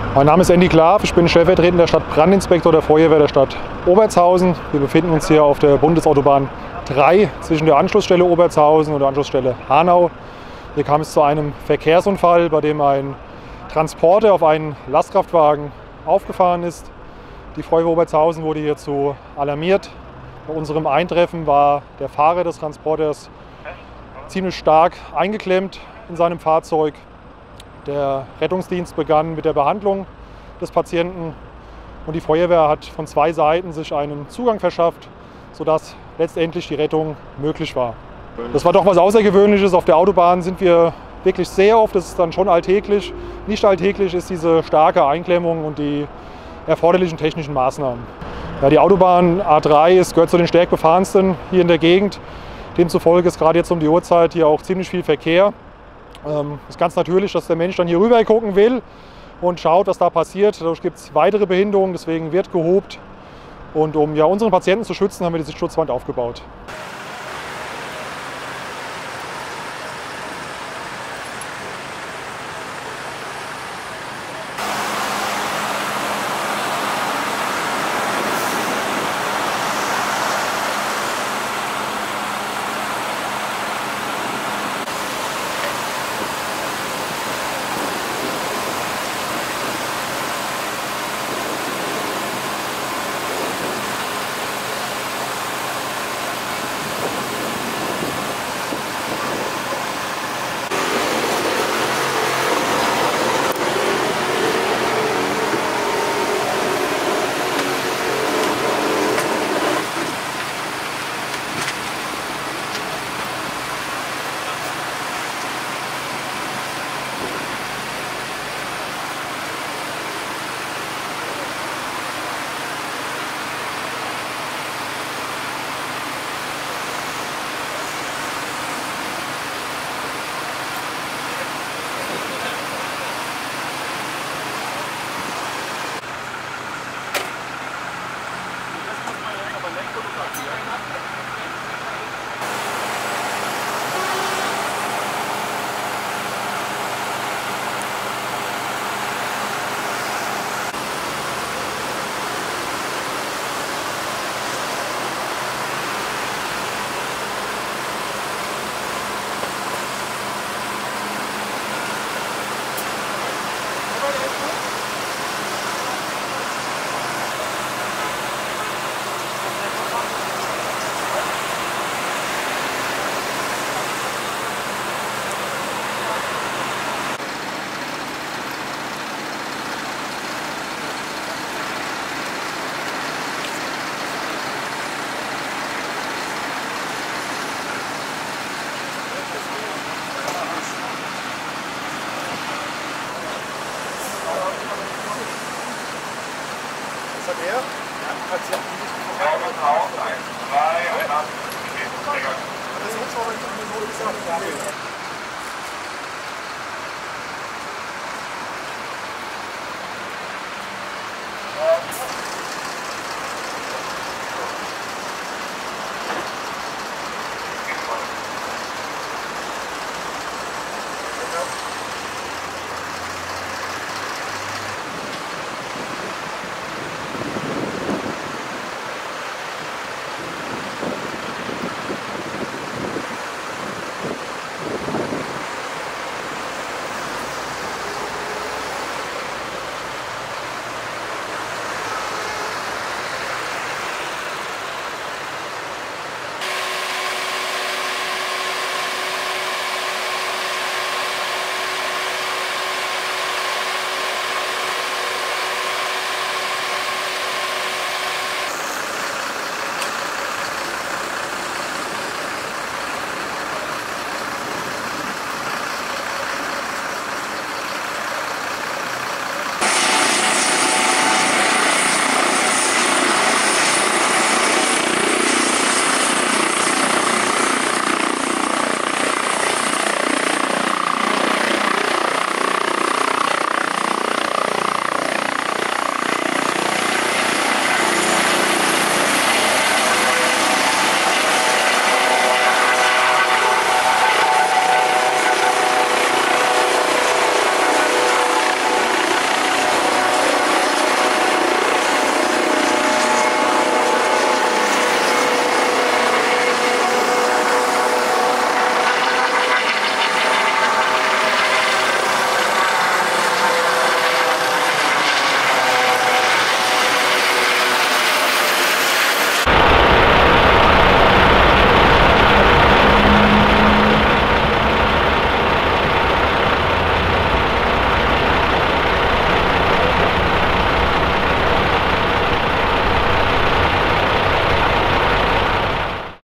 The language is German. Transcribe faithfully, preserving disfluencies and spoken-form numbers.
Mein Name ist Andy Klaff, ich bin stellvertretender Stadtbrandinspektor der Feuerwehr der Stadt Obertshausen. Wir befinden uns hier auf der Bundesautobahn drei zwischen der Anschlussstelle Obertshausen und der Anschlussstelle Hanau. Hier kam es zu einem Verkehrsunfall, bei dem ein Transporter auf einen Lastkraftwagen aufgefahren ist. Die Feuerwehr Obertshausen wurde hierzu alarmiert. Bei unserem Eintreffen war der Fahrer des Transporters ziemlich stark eingeklemmt in seinem Fahrzeug. Der Rettungsdienst begann mit der Behandlung des Patienten und die Feuerwehr hat von zwei Seiten sich einen Zugang verschafft, sodass letztendlich die Rettung möglich war. Das war doch was Außergewöhnliches. Auf der Autobahn sind wir wirklich sehr oft, das ist dann schon alltäglich. Nicht alltäglich ist diese starke Einklemmung und die erforderlichen technischen Maßnahmen. Ja, die Autobahn A drei ist, gehört zu den stärk befahrensten hier in der Gegend. Demzufolge ist gerade jetzt um die Uhrzeit hier auch ziemlich viel Verkehr. Es ähm, ist ganz natürlich, dass der Mensch dann hier rüber gucken will und schaut, was da passiert. Dadurch gibt es weitere Behinderungen, deswegen wird gehobt. Und um ja, unseren Patienten zu schützen, haben wir diese Schutzwand aufgebaut.